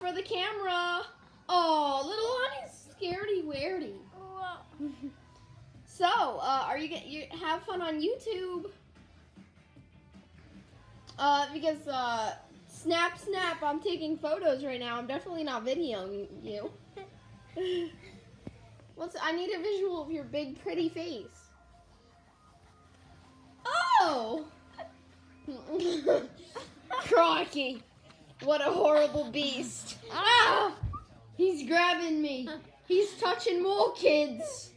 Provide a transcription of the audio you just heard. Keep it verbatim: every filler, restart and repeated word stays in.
for the camera. Oh, little honey's scaredy weirdy. So, uh, are you get you have fun on YouTube? Uh, because uh, snap, snap. I'm taking photos right now. I'm definitely not videoing you. What's? I need a visual of your big, pretty face. Oh! Crocky! What a horrible beast! Ah! He's grabbing me. He's touching more kids.